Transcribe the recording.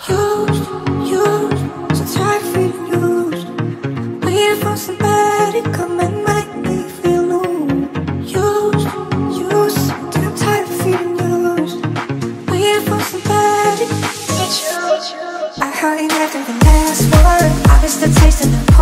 Used, used, so tired of feeling used. Waiting for somebody to come and make me feel new. Used, used, damn tired of feeling used. Waiting for somebody to get you. I heard you after the last one. I miss the taste of the